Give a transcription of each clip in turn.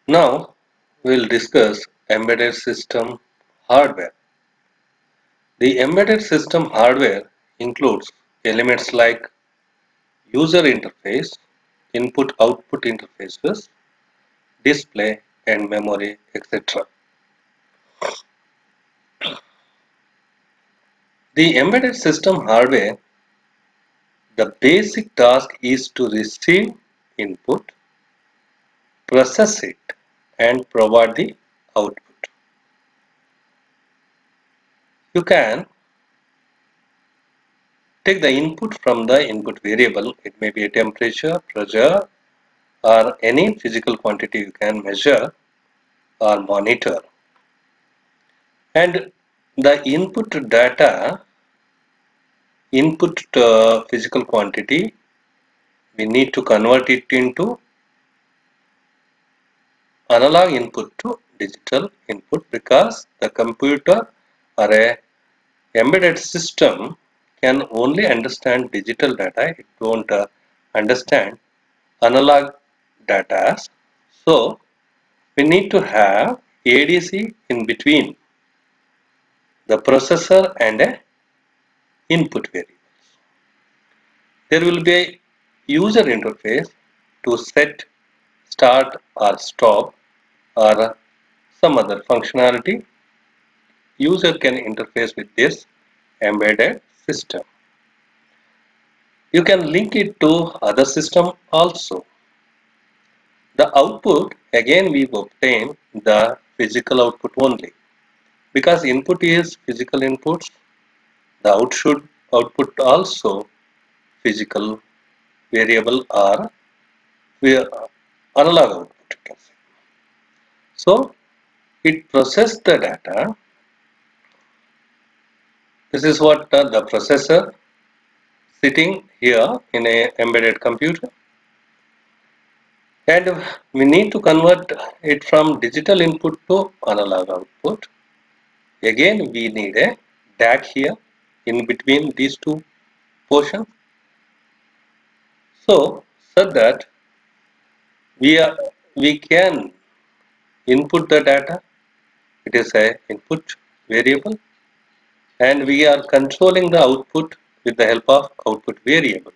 Now we'll discuss embedded system hardware. The embedded system hardware includes elements like user interface, input-output interfaces, display and memory, etc. The embedded system hardware, the basic task is to receive input, process it and provide the output. You can take the input from the input variable. It may be a temperature, pressure or any physical quantity you can measure or monitor. And the input data, input physical quantity, we need to convert it into analog input to digital input because the computer or a embedded system can only understand digital data. It don't understand analog data. So we need to have ADC in between the processor and a input variable. There will be a user interface to set, start or stop or some other functionality. User can interface with this embedded system. You can link it to other system also. The output, again we obtain the physical output only. Because input is physical inputs, the output also physical variable or analog output you can say. So it processes the data. This is what the processor sitting here in a embedded computer, and we need to convert it from digital input to analog output. Again we need a DAC here in between these two portions, so that we can input the data. It is a input variable and we are controlling the output with the help of output variables.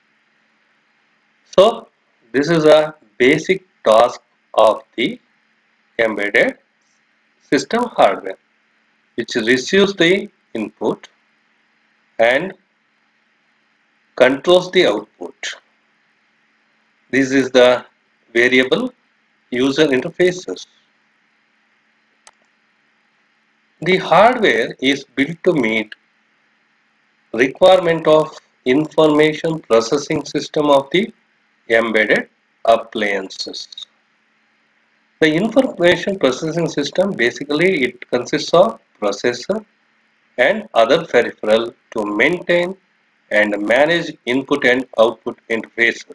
So this is a basic task of the embedded system hardware, which receives the input and controls the output. This is the variable user interfaces. The hardware is built to meet requirement of information processing system of the embedded appliances. The information processing system, basically it consists of processor and other peripheral to maintain and manage input and output interfaces.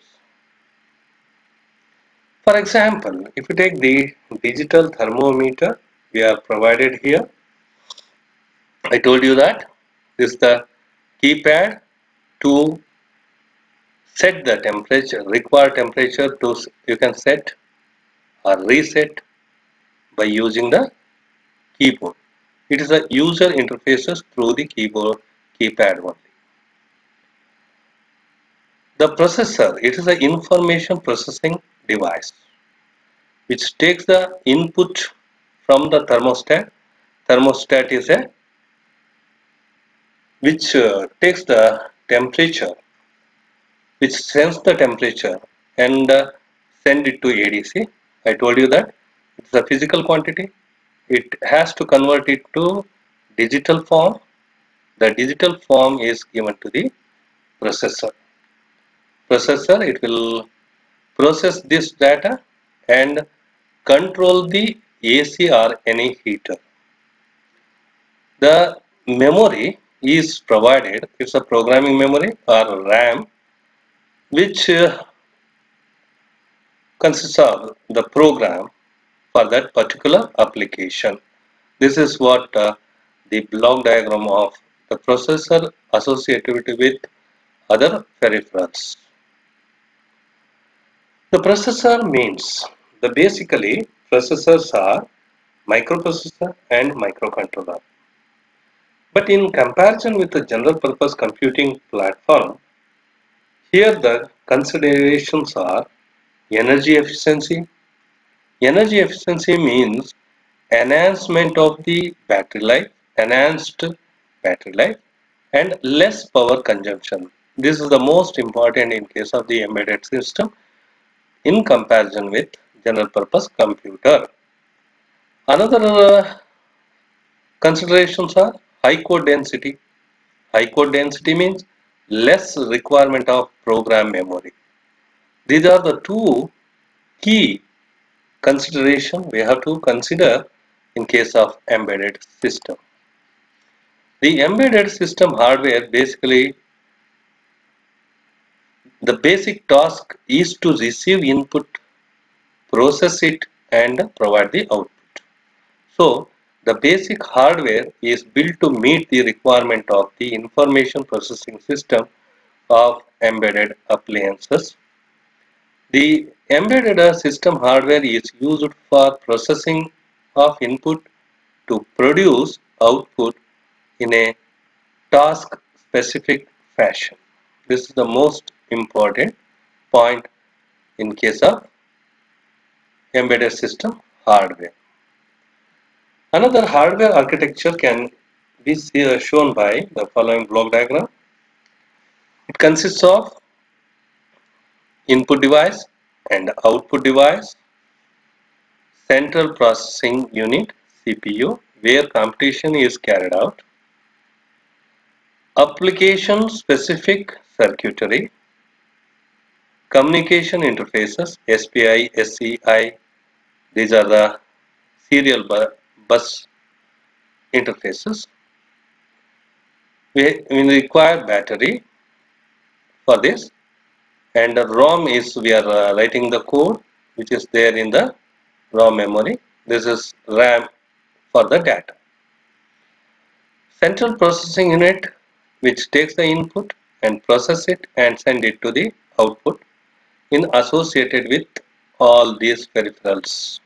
For example, if you take the digital thermometer we are provided here, I told you that this is the keypad to set the temperature, required temperature to you can set or reset by using the keyboard. It is a user interfaces through the keypad only. The processor, it is an information processing device which takes the input from the thermostat. Thermostat is a which takes the temperature, which sends the temperature and send it to ADC. I told you that it's a physical quantity. It has to convert it to digital form. The digital form is given to the processor. It will process this data and control the AC or any heater. The memory is provided, it's a programming memory or RAM, which consists of the program for that particular application. This is what the block diagram of the processor associated with other peripherals. The processor means the basically processors are microprocessor and microcontroller. But in comparison with the general purpose computing platform, here the considerations are energy efficiency. Energy efficiency means enhancement of the battery life, enhanced battery life, and less power consumption. This is the most important in case of the embedded system in comparison with general purpose computer. Another considerations are high code density. High code density means less requirement of program memory. These are the two key considerations we have to consider in case of embedded system. The embedded system hardware basically, the basic task is to receive input, process it, and provide the output. So the basic hardware is built to meet the requirement of the information processing system of embedded appliances. The embedded system hardware is used for processing of input to produce output in a task specific fashion. This is the most important point in case of embedded system hardware. Another hardware architecture can be shown by the following block diagram. It consists of input device and output device, central processing unit CPU where computation is carried out, application specific circuitry, communication interfaces SPI, SCI, these are the serial bus interfaces. We require battery for this, and the ROM is, we are writing the code which is there in the ROM memory. This is RAM for the data. Central processing unit which takes the input and process it and send it to the output in associated with all these peripherals.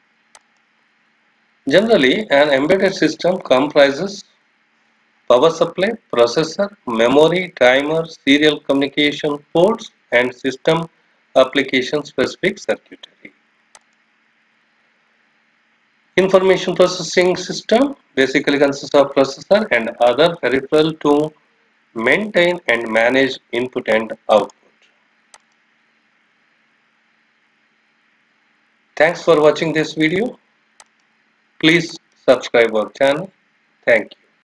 Generally, an embedded system comprises power supply, processor, memory, timer, serial communication ports, and system application specific circuitry. Information processing system basically consists of processor and other peripheral to maintain and manage input and output. Thanks for watching this video. Please subscribe our channel. Thank you.